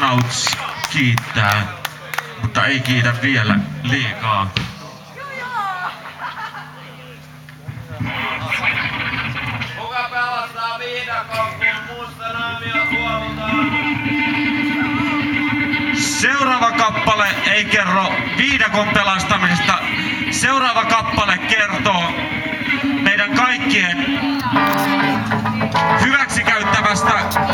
Argonauts kiittää, mutta ei kiitä vielä liikaa. Kuka pelastaa viidakon, kun muusta naamio kuohutaan? Seuraava kappale ei kerro viidakon pelastamisesta. Seuraava kappale kertoo meidän kaikkien hyväksikäyttävästä